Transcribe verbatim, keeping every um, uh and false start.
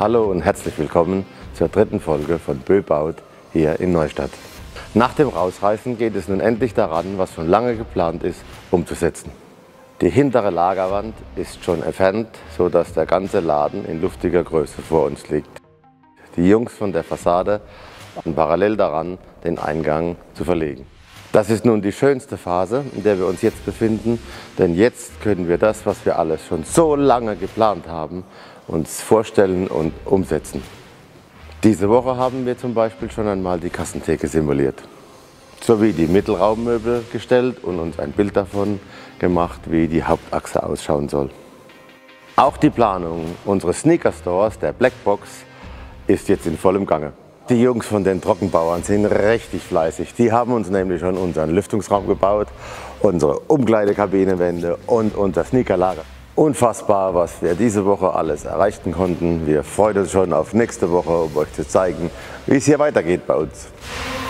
Hallo und herzlich willkommen zur dritten Folge von Bö baut hier in Neustadt. Nach dem Rausreißen geht es nun endlich daran, was schon lange geplant ist, umzusetzen. Die hintere Lagerwand ist schon entfernt, sodass der ganze Laden in luftiger Größe vor uns liegt. Die Jungs von der Fassade haben parallel daran, den Eingang zu verlegen. Das ist nun die schönste Phase, in der wir uns jetzt befinden, denn jetzt können wir das, was wir alles schon so lange geplant haben, uns vorstellen und umsetzen. Diese Woche haben wir zum Beispiel schon einmal die Kassentheke simuliert, sowie die Mittelraummöbel gestellt und uns ein Bild davon gemacht, wie die Hauptachse ausschauen soll. Auch die Planung unseres Sneaker-Stores, der Blackbox, ist jetzt in vollem Gange. Die Jungs von den Trockenbauern sind richtig fleißig. Die haben uns nämlich schon unseren Lüftungsraum gebaut, unsere Umkleidekabinenwände und unser Sneakerlager. Unfassbar, was wir diese Woche alles erreichen konnten. Wir freuen uns schon auf nächste Woche, um euch zu zeigen, wie es hier weitergeht bei uns.